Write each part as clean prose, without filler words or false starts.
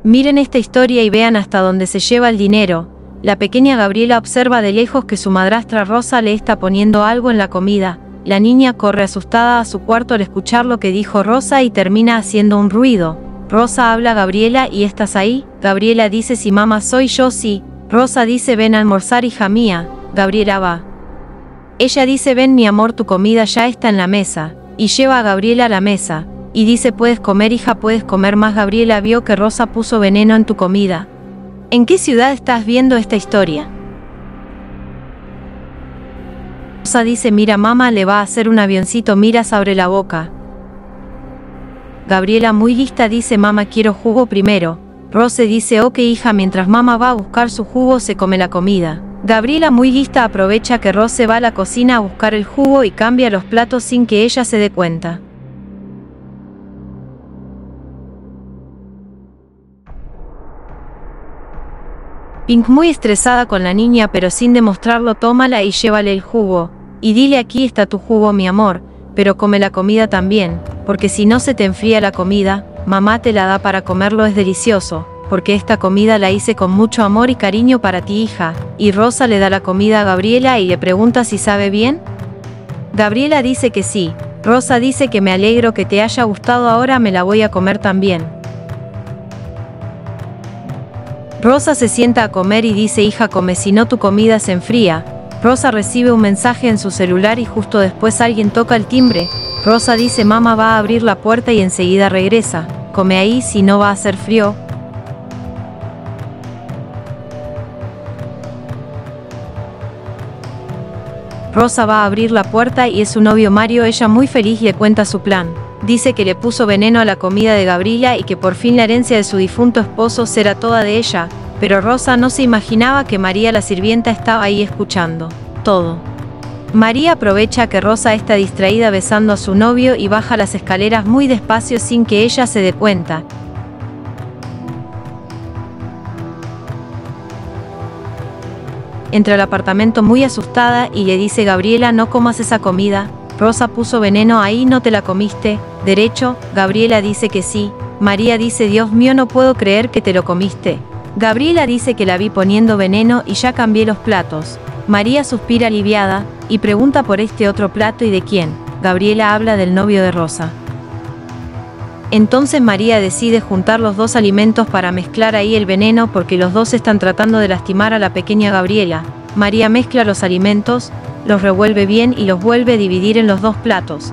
Miren esta historia y vean hasta dónde se lleva el dinero. La pequeña Gabriela observa de lejos que su madrastra Rosa le está poniendo algo en la comida. La niña corre asustada a su cuarto al escuchar lo que dijo Rosa y termina haciendo un ruido. Rosa habla a Gabriela: ¿y estás ahí? Gabriela dice: sí, mamá, soy yo, sí. Rosa dice: ven a almorzar, hija mía. Gabriela va. Ella dice: ven, mi amor, tu comida ya está en la mesa. Y lleva a Gabriela a la mesa. Y dice: puedes comer, hija, puedes comer más. Gabriela vio que Rosa puso veneno en tu comida. ¿En qué ciudad estás viendo esta historia? Rosa dice: mira, mamá, le va a hacer un avioncito, mira, se abre la boca. Gabriela, muy lista, dice: mamá, quiero jugo primero. Rosa dice: ok, hija, mientras mamá va a buscar su jugo, se come la comida. Gabriela, muy lista, aprovecha que Rosa va a la cocina a buscar el jugo y cambia los platos sin que ella se dé cuenta. Pink, muy estresada con la niña pero sin demostrarlo, tómala y llévale el jugo. Y dile: aquí está tu jugo, mi amor, pero come la comida también, porque si no se te enfría la comida, mamá te la da para comerlo, es delicioso, porque esta comida la hice con mucho amor y cariño para ti, hija. Y Rosa le da la comida a Gabriela y le pregunta si sabe bien. Gabriela dice que sí. Rosa dice que me alegro que te haya gustado, ahora me la voy a comer también. Rosa se sienta a comer y dice: hija, come, si no tu comida se enfría. Rosa recibe un mensaje en su celular y justo después alguien toca el timbre. Rosa dice: mamá va a abrir la puerta y enseguida regresa. Come ahí, si no va a hacer frío. Rosa va a abrir la puerta y es su novio Mario. Ella, muy feliz, le cuenta su plan. Dice que le puso veneno a la comida de Gabriela y que por fin la herencia de su difunto esposo será toda de ella, pero Rosa no se imaginaba que María, la sirvienta, estaba ahí escuchando todo. María aprovecha que Rosa está distraída besando a su novio y baja las escaleras muy despacio sin que ella se dé cuenta. Entra al apartamento muy asustada y le dice: Gabriela, no comas esa comida. Rosa puso veneno ahí, ¿no te la comiste? ¿Derecho? Gabriela dice que sí. María dice: Dios mío, no puedo creer que te lo comiste. Gabriela dice que la vi poniendo veneno y ya cambié los platos. María suspira aliviada y pregunta por este otro plato y de quién. Gabriela habla del novio de Rosa. Entonces María decide juntar los dos alimentos para mezclar ahí el veneno porque los dos están tratando de lastimar a la pequeña Gabriela. María mezcla los alimentos, los revuelve bien y los vuelve a dividir en los dos platos.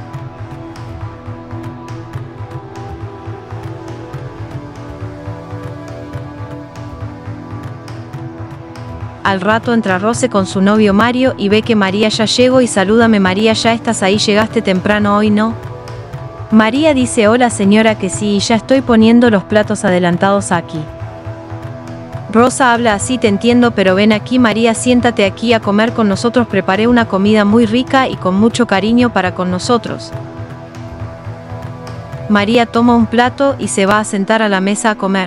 Al rato entra Rosa con su novio Mario y ve que María ya llegó y salúdame María, ¿ya estás ahí? ¿Llegaste temprano hoy, no? María dice: hola señora, que sí, ya estoy poniendo los platos adelantados aquí. Rosa habla: así te entiendo, pero ven aquí María, siéntate aquí a comer con nosotros, preparé una comida muy rica y con mucho cariño para con nosotros. María toma un plato y se va a sentar a la mesa a comer.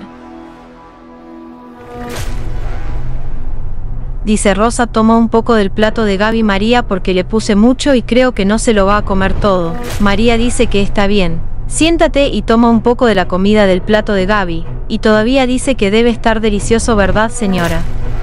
Dice Rosa: toma un poco del plato de Gaby, María, porque le puse mucho y creo que no se lo va a comer todo. María dice que está bien. Siéntate y toma un poco de la comida del plato de Gaby, y todavía dice que debe estar delicioso, ¿verdad, señora?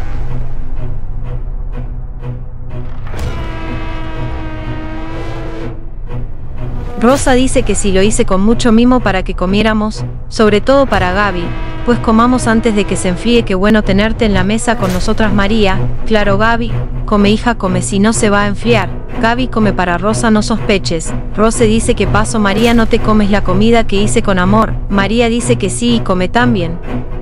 Rosa dice que sí, lo hice con mucho mimo para que comiéramos, sobre todo para Gaby, pues comamos antes de que se enfríe, qué bueno tenerte en la mesa con nosotras. María: claro Gaby, come hija, come, si no se va a enfriar. Gaby come para Rosa, no sospeches. Rosa dice: ¿qué pasó María? ¿No te comes la comida que hice con amor? María dice que sí y come también.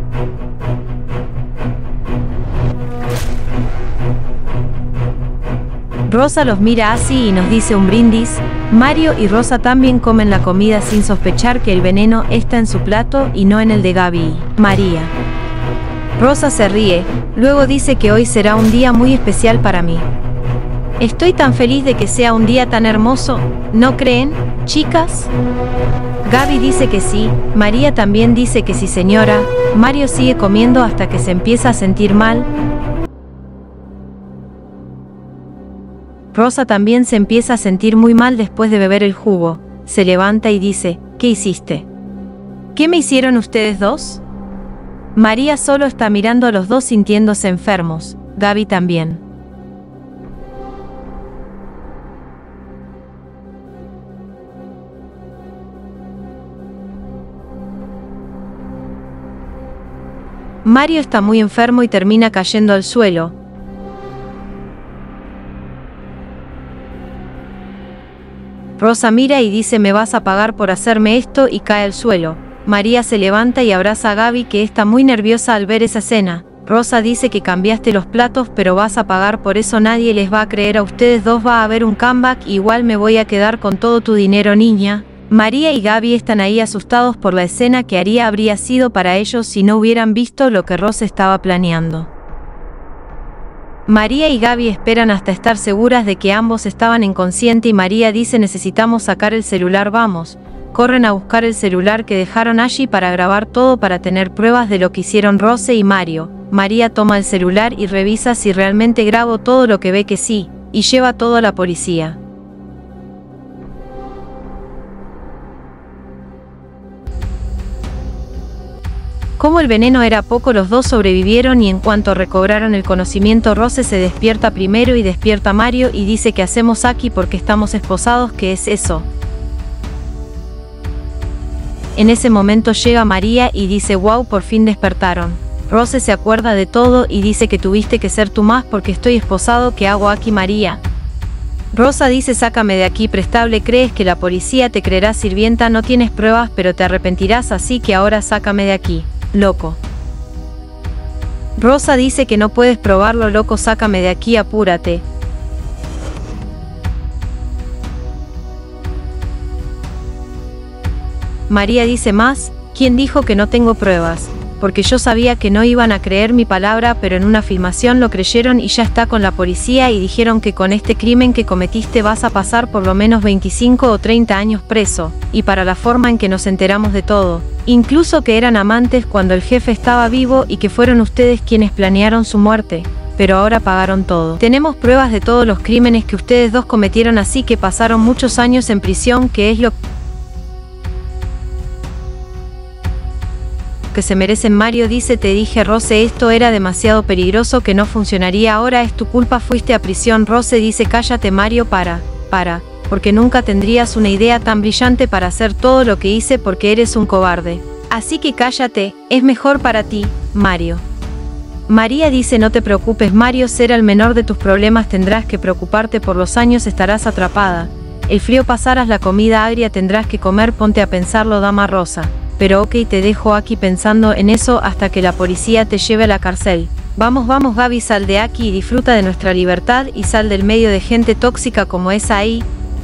Rosa los mira así y nos dice un brindis. Mario y Rosa también comen la comida sin sospechar que el veneno está en su plato y no en el de Gaby y María. Rosa se ríe, luego dice que hoy será un día muy especial para mí. Estoy tan feliz de que sea un día tan hermoso, ¿no creen, chicas? Gaby dice que sí, María también dice que sí, señora. Mario sigue comiendo hasta que se empieza a sentir mal. Rosa también se empieza a sentir muy mal después de beber el jugo. Se levanta y dice: ¿qué hiciste? ¿Qué me hicieron ustedes dos? María solo está mirando a los dos sintiéndose enfermos, Gaby también. Mario está muy enfermo y termina cayendo al suelo. Rosa mira y dice: me vas a pagar por hacerme esto, y cae al suelo. María se levanta y abraza a Gaby, que está muy nerviosa al ver esa escena. Rosa dice que cambiaste los platos, pero vas a pagar por eso, nadie les va a creer a ustedes dos, va a haber un comeback, igual me voy a quedar con todo tu dinero, niña. María y Gaby están ahí asustados por la escena que habría sido para ellos si no hubieran visto lo que Rosa estaba planeando. María y Gaby esperan hasta estar seguras de que ambos estaban inconscientes y María dice: necesitamos sacar el celular, vamos. Corren a buscar el celular que dejaron allí para grabar todo, para tener pruebas de lo que hicieron Rosa y Mario. María toma el celular y revisa si realmente grabó todo, lo que ve que sí, y lleva todo a la policía. Como el veneno era poco, los dos sobrevivieron y en cuanto recobraron el conocimiento, Rosa se despierta primero y despierta a Mario y dice: ¿qué hacemos aquí? Porque estamos esposados, ¿qué es eso? En ese momento llega María y dice: wow, por fin despertaron. Rosa se acuerda de todo y dice: que tuviste que ser tú más porque estoy esposado, ¿qué hago aquí, María? Rosa dice: sácame de aquí, prestable, crees que la policía te creerá, sirvienta, no tienes pruebas pero te arrepentirás, así que ahora sácame de aquí, loco. Rosa dice que no puedes probarlo, loco, sácame de aquí, apúrate. María dice: más, ¿quién dijo que no tengo pruebas? Porque yo sabía que no iban a creer mi palabra, pero en una filmación lo creyeron y ya está con la policía y dijeron que con este crimen que cometiste vas a pasar por lo menos 25 o 30 años preso, y para la forma en que nos enteramos de todo, incluso que eran amantes cuando el jefe estaba vivo y que fueron ustedes quienes planearon su muerte, pero ahora pagaron todo. Tenemos pruebas de todos los crímenes que ustedes dos cometieron, así que pasaron muchos años en prisión, que es lo que se merecen. Mario dice: te dije, Rose, esto era demasiado peligroso, que no funcionaría, ahora es tu culpa, fuiste a prisión. Rose dice: cállate, Mario, para, porque nunca tendrías una idea tan brillante para hacer todo lo que hice, porque eres un cobarde. Así que cállate, es mejor para ti, Mario. María dice: no te preocupes, Mario, será el menor de tus problemas, tendrás que preocuparte por los años, estarás atrapada. El frío pasarás, la comida agria tendrás que comer, ponte a pensarlo, dama Rosa. Pero ok, te dejo aquí pensando en eso hasta que la policía te lleve a la cárcel. Vamos, vamos, Gaby, sal de aquí y disfruta de nuestra libertad y sal del medio de gente tóxica como esa ahí.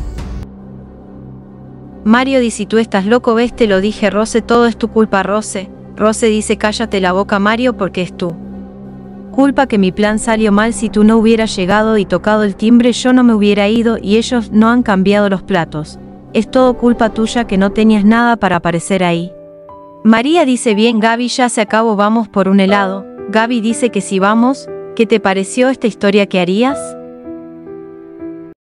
Mario dice: tú estás loco, ves, te lo dije, Rose, todo es tu culpa, Rose. Rose dice: cállate la boca, Mario, porque es tu culpa que mi plan salió mal, si tú no hubieras llegado y tocado el timbre yo no me hubiera ido y ellos no han cambiado los platos. Es todo culpa tuya que no tenías nada para aparecer ahí. María dice: bien, Gaby, ya se acabó, vamos por un helado. Gaby dice que sí, vamos. ¿Qué te pareció esta historia? ¿Qué harías?